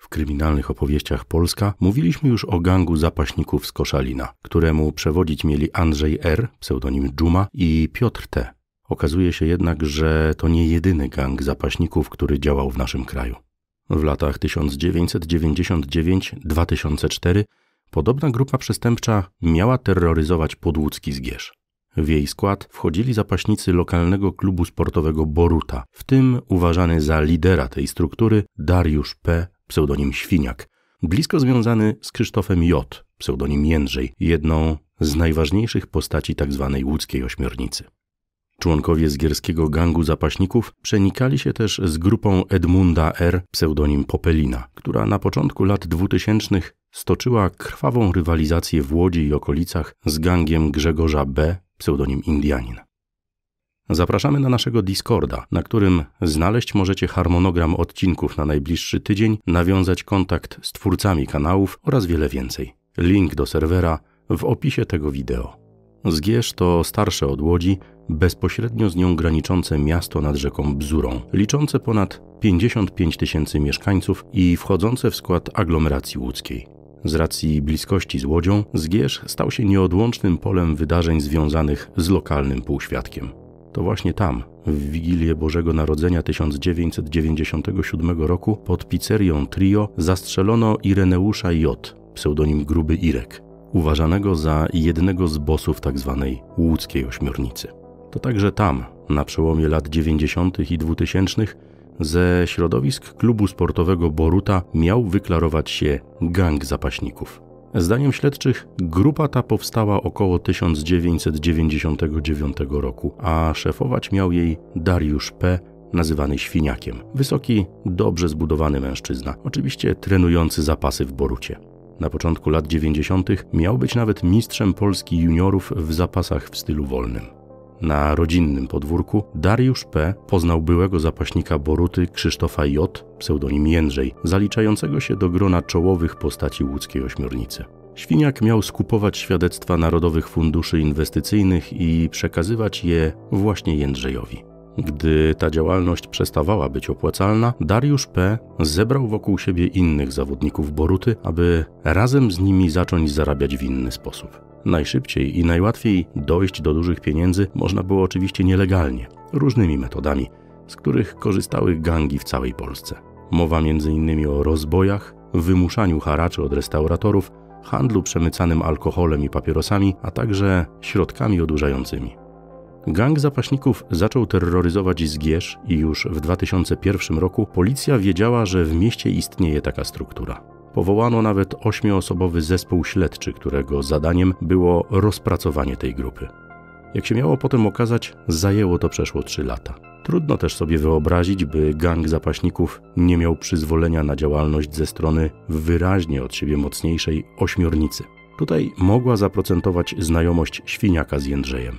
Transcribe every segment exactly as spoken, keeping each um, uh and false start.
kryminalnych opowieściach Polska mówiliśmy już o gangu zapaśników z Koszalina, któremu przewodzić mieli Andrzej R., pseudonim Dżuma, i Piotr T. Okazuje się jednak, że to nie jedyny gang zapaśników, który działał w naszym kraju. W latach tysiąc dziewięćset dziewięćdziesiąt dziewięć do dwa tysiące czwartego podobna grupa przestępcza miała terroryzować podłódzki Zgierz. W jej skład wchodzili zapaśnicy lokalnego klubu sportowego Boruta, w tym uważany za lidera tej struktury Dariusz P., pseudonim Świniak, blisko związany z Krzysztofem J., pseudonim Jędrzej, jedną z najważniejszych postaci tzw. łódzkiej ośmiornicy. Członkowie zgierskiego gangu zapaśników przenikali się też z grupą Edmunda R., pseudonim Popelina, która na początku lat dwutysięcznych stoczyła krwawą rywalizację w Łodzi i okolicach z gangiem Grzegorza B., pseudonim Indianin. Zapraszamy na naszego Discorda, na którym znaleźć możecie harmonogram odcinków na najbliższy tydzień, nawiązać kontakt z twórcami kanałów oraz wiele więcej. Link do serwera w opisie tego wideo. Zgierz to starsze od Łodzi, bezpośrednio z nią graniczące miasto nad rzeką Bzurą, liczące ponad pięćdziesiąt pięć tysięcy mieszkańców i wchodzące w skład aglomeracji łódzkiej. Z racji bliskości z Łodzią, Zgierz stał się nieodłącznym polem wydarzeń związanych z lokalnym półświadkiem. To właśnie tam, w Wigilię Bożego Narodzenia tysiąc dziewięćset dziewięćdziesiątego siódmego roku pod pizzerią Trio zastrzelono Ireneusza J., pseudonim Gruby Irek, uważanego za jednego z bossów tzw. łódzkiej ośmiornicy. To także tam, na przełomie lat dziewięćdziesiątych i dwutysięcznych, ze środowisk klubu sportowego Boruta miał wyklarować się gang zapaśników. Zdaniem śledczych grupa ta powstała około tysiąc dziewięćset dziewięćdziesiątego dziewiątego roku, a szefować miał jej Dariusz P., nazywany Świniakiem. Wysoki, dobrze zbudowany mężczyzna, oczywiście trenujący zapasy w Borucie. Na początku lat dziewięćdziesiątych miał być nawet mistrzem Polski juniorów w zapasach w stylu wolnym. Na rodzinnym podwórku Dariusz P. poznał byłego zapaśnika Boruty Krzysztofa J., pseudonim Jędrzej, zaliczającego się do grona czołowych postaci łódzkiej ośmiornicy. Świniak miał skupować świadectwa narodowych funduszy inwestycyjnych i przekazywać je właśnie Jędrzejowi. Gdy ta działalność przestawała być opłacalna, Dariusz P. zebrał wokół siebie innych zawodników Boruty, aby razem z nimi zacząć zarabiać w inny sposób. Najszybciej i najłatwiej dojść do dużych pieniędzy można było oczywiście nielegalnie, różnymi metodami, z których korzystały gangi w całej Polsce. Mowa między innymi o rozbojach, wymuszaniu haraczy od restauratorów, handlu przemycanym alkoholem i papierosami, a także środkami odurzającymi. Gang zapaśników zaczął terroryzować Zgierz i już w dwa tysiące pierwszym roku policja wiedziała, że w mieście istnieje taka struktura. Powołano nawet ośmioosobowy zespół śledczy, którego zadaniem było rozpracowanie tej grupy. Jak się miało potem okazać, zajęło to przeszło trzy lata. Trudno też sobie wyobrazić, by gang zapaśników nie miał przyzwolenia na działalność ze strony wyraźnie od siebie mocniejszej ośmiornicy. Tutaj mogła zaprocentować znajomość Świniaka z Jędrzejem.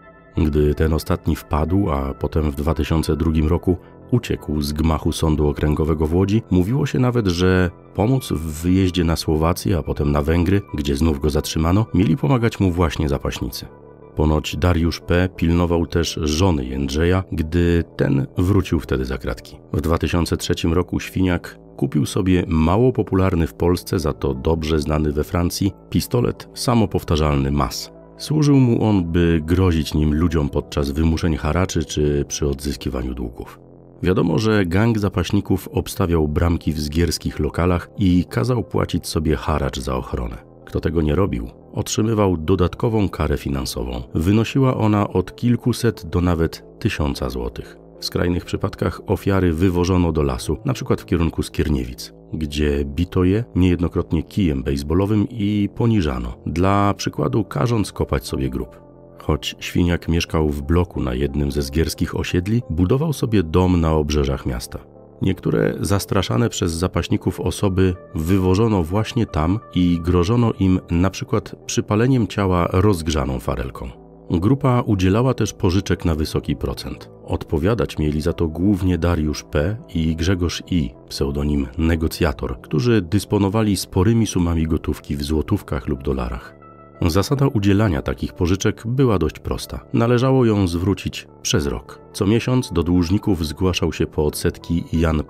Gdy ten ostatni wpadł, a potem w dwa tysiące drugim roku uciekł z gmachu Sądu Okręgowego w Łodzi, mówiło się nawet, że pomóc w wyjeździe na Słowację, a potem na Węgry, gdzie znów go zatrzymano, mieli pomagać mu właśnie zapaśnicy. Ponoć Dariusz P. pilnował też żony Jędrzeja, gdy ten wrócił wtedy za kratki. W dwa tysiące trzecim roku Świniak kupił sobie mało popularny w Polsce, za to dobrze znany we Francji, pistolet samopowtarzalny M A S. Służył mu on, by grozić nim ludziom podczas wymuszeń haraczy czy przy odzyskiwaniu długów. Wiadomo, że gang zapaśników obstawiał bramki w zgierskich lokalach i kazał płacić sobie haracz za ochronę. Kto tego nie robił, otrzymywał dodatkową karę finansową. Wynosiła ona od kilkuset do nawet tysiąca złotych. W skrajnych przypadkach ofiary wywożono do lasu, np. w kierunku Skierniewic, gdzie bito je niejednokrotnie kijem bejsbolowym i poniżano, dla przykładu każąc kopać sobie grób. Choć Świniak mieszkał w bloku na jednym ze zgierskich osiedli, budował sobie dom na obrzeżach miasta. Niektóre zastraszane przez zapaśników osoby wywożono właśnie tam i grożono im np. przypaleniem ciała rozgrzaną farelką. Grupa udzielała też pożyczek na wysoki procent. Odpowiadać mieli za to głównie Dariusz P. i Grzegorz I., pseudonim Negocjator, którzy dysponowali sporymi sumami gotówki w złotówkach lub dolarach. Zasada udzielania takich pożyczek była dość prosta. Należało ją zwrócić przez rok. Co miesiąc do dłużników zgłaszał się po odsetki Jan P.,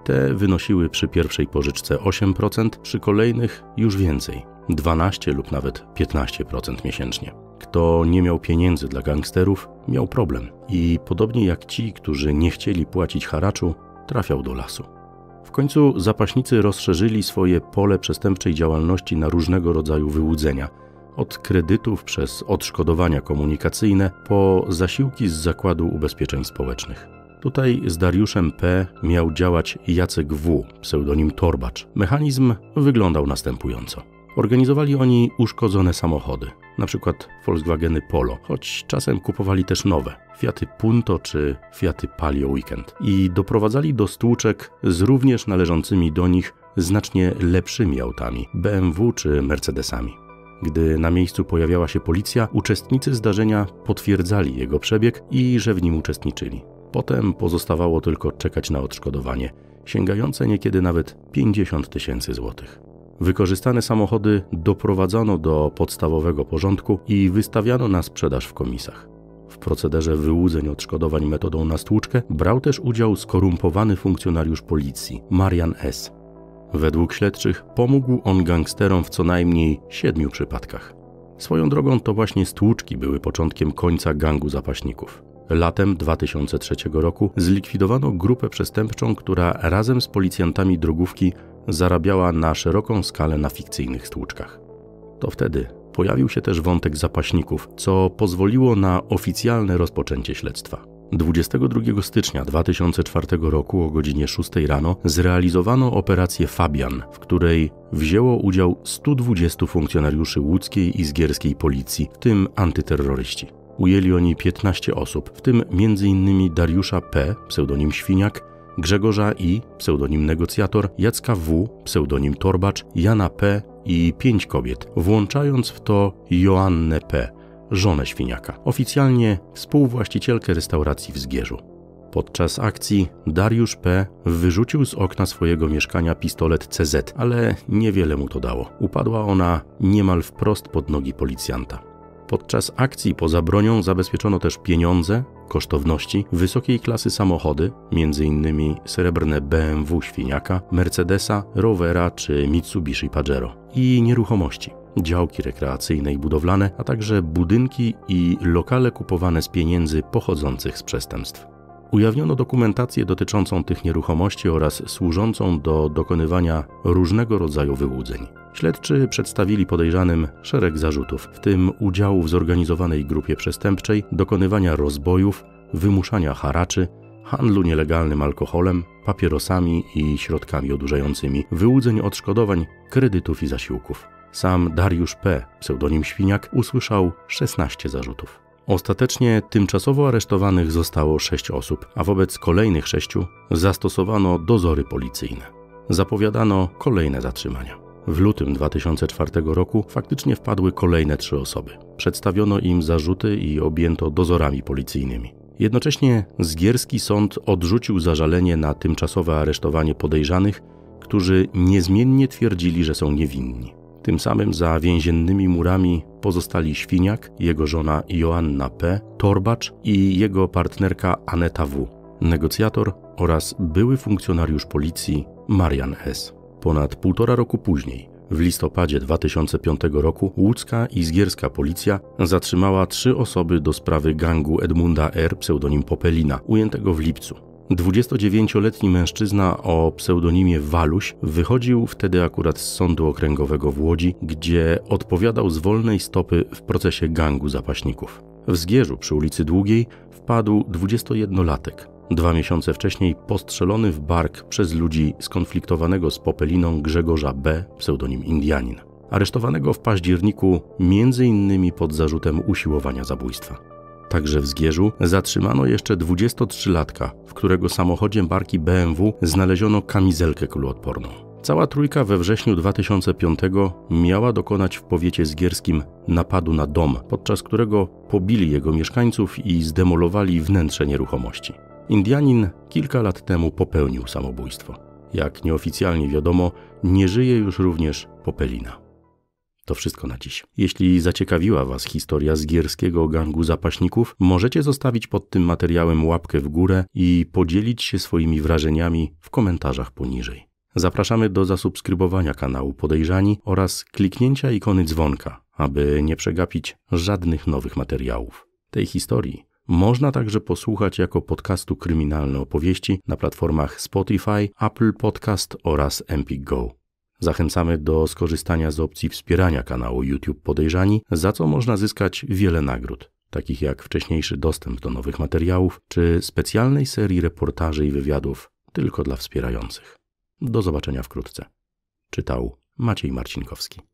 Te wynosiły przy pierwszej pożyczce osiem procent, przy kolejnych już więcej, dwanaście lub nawet piętnaście procent miesięcznie. Kto nie miał pieniędzy dla gangsterów, miał problem i podobnie jak ci, którzy nie chcieli płacić haraczu, trafiał do lasu. W końcu zapaśnicy rozszerzyli swoje pole przestępczej działalności na różnego rodzaju wyłudzenia, od kredytów przez odszkodowania komunikacyjne po zasiłki z Zakładu Ubezpieczeń Społecznych. Tutaj z Dariuszem P. miał działać Jacek W., pseudonim Torbacz. Mechanizm wyglądał następująco. Organizowali oni uszkodzone samochody, np. Volkswageny Polo, choć czasem kupowali też nowe, Fiaty Punto czy Fiaty Palio Weekend i doprowadzali do stłuczek z również należącymi do nich znacznie lepszymi autami, B M W czy Mercedesami. Gdy na miejscu pojawiała się policja, uczestnicy zdarzenia potwierdzali jego przebieg i że w nim uczestniczyli. Potem pozostawało tylko czekać na odszkodowanie, sięgające niekiedy nawet pięćdziesiąt tysięcy złotych. Wykorzystane samochody doprowadzono do podstawowego porządku i wystawiano na sprzedaż w komisach. W procederze wyłudzeń odszkodowań metodą na stłuczkę brał też udział skorumpowany funkcjonariusz policji, Marian S. Według śledczych pomógł on gangsterom w co najmniej siedmiu przypadkach. Swoją drogą to właśnie stłuczki były początkiem końca gangu zapaśników. Latem dwa tysiące trzeciego roku zlikwidowano grupę przestępczą, która razem z policjantami drogówki zarabiała na szeroką skalę na fikcyjnych stłuczkach. To wtedy pojawił się też wątek zapaśników, co pozwoliło na oficjalne rozpoczęcie śledztwa. dwudziestego drugiego stycznia dwa tysiące czwartego roku o godzinie szóstej rano zrealizowano operację Fabian, w której wzięło udział stu dwudziestu funkcjonariuszy łódzkiej i zgierskiej policji, w tym antyterroryści. Ujęli oni piętnaście osób, w tym między innymi Dariusza P., pseudonim Świniak, Grzegorza I., pseudonim Negocjator, Jacka W., pseudonim Torbacz, Jana P. i pięć kobiet, włączając w to Joannę P., żonę Świniaka, oficjalnie współwłaścicielkę restauracji w Zgierzu. Podczas akcji Dariusz P. wyrzucił z okna swojego mieszkania pistolet C Z, ale niewiele mu to dało. Upadła ona niemal wprost pod nogi policjanta. Podczas akcji poza bronią zabezpieczono też pieniądze, kosztowności, wysokiej klasy samochody, między innymi srebrne B M W Świniaka, Mercedesa, Rovera czy Mitsubishi Pajero i nieruchomości, działki rekreacyjne i budowlane, a także budynki i lokale kupowane z pieniędzy pochodzących z przestępstw. Ujawniono dokumentację dotyczącą tych nieruchomości oraz służącą do dokonywania różnego rodzaju wyłudzeń. Śledczy przedstawili podejrzanym szereg zarzutów, w tym udziału w zorganizowanej grupie przestępczej, dokonywania rozbojów, wymuszania haraczy, handlu nielegalnym alkoholem, papierosami i środkami odurzającymi, wyłudzeń odszkodowań, kredytów i zasiłków. Sam Dariusz P., pseudonim Świniak, usłyszał szesnaście zarzutów. Ostatecznie tymczasowo aresztowanych zostało sześć osób, a wobec kolejnych sześciu zastosowano dozory policyjne. Zapowiadano kolejne zatrzymania. W lutym dwa tysiące czwartego roku faktycznie wpadły kolejne trzy osoby. Przedstawiono im zarzuty i objęto dozorami policyjnymi. Jednocześnie zgierski sąd odrzucił zażalenie na tymczasowe aresztowanie podejrzanych, którzy niezmiennie twierdzili, że są niewinni. Tym samym za więziennymi murami pozostali Świniak, jego żona Joanna P., Torbacz i jego partnerka Aneta W., negocjator oraz były funkcjonariusz policji Marian S. Ponad półtora roku później, w listopadzie dwa tysiące piątego roku, łódzka i zgierska policja zatrzymała trzy osoby do sprawy gangu Edmunda R., pseudonim Popelina, ujętego w lipcu. dwudziestodziewięcioletni mężczyzna o pseudonimie Waluś wychodził wtedy akurat z sądu okręgowego w Łodzi, gdzie odpowiadał z wolnej stopy w procesie gangu zapaśników. W Zgierzu przy ulicy Długiej wpadł dwudziestojednolatek. Dwa miesiące wcześniej postrzelony w bark przez ludzi skonfliktowanego z Popeliną Grzegorza B., pseudonim Indianin, aresztowanego w październiku między innymi pod zarzutem usiłowania zabójstwa. Także w Zgierzu zatrzymano jeszcze dwudziestotrzylatka, w którego samochodzie marki B M W znaleziono kamizelkę kuloodporną. Cała trójka we wrześniu dwa tysiące piątego miała dokonać w powiecie zgierskim napadu na dom, podczas którego pobili jego mieszkańców i zdemolowali wnętrze nieruchomości. Indianin kilka lat temu popełnił samobójstwo. Jak nieoficjalnie wiadomo, nie żyje już również Popelina. To wszystko na dziś. Jeśli zaciekawiła Was historia zgierskiego gangu zapaśników, możecie zostawić pod tym materiałem łapkę w górę i podzielić się swoimi wrażeniami w komentarzach poniżej. Zapraszamy do zasubskrybowania kanału Podejrzani oraz kliknięcia ikony dzwonka, aby nie przegapić żadnych nowych materiałów. Tej historii można także posłuchać jako podcastu Kryminalne Opowieści na platformach Spotify, Apple Podcast oraz Empik Go. Zachęcamy do skorzystania z opcji wspierania kanału YouTube Podejrzani, za co można zyskać wiele nagród, takich jak wcześniejszy dostęp do nowych materiałów czy specjalnej serii reportaży i wywiadów tylko dla wspierających. Do zobaczenia wkrótce. Czytał Maciej Marcinkowski.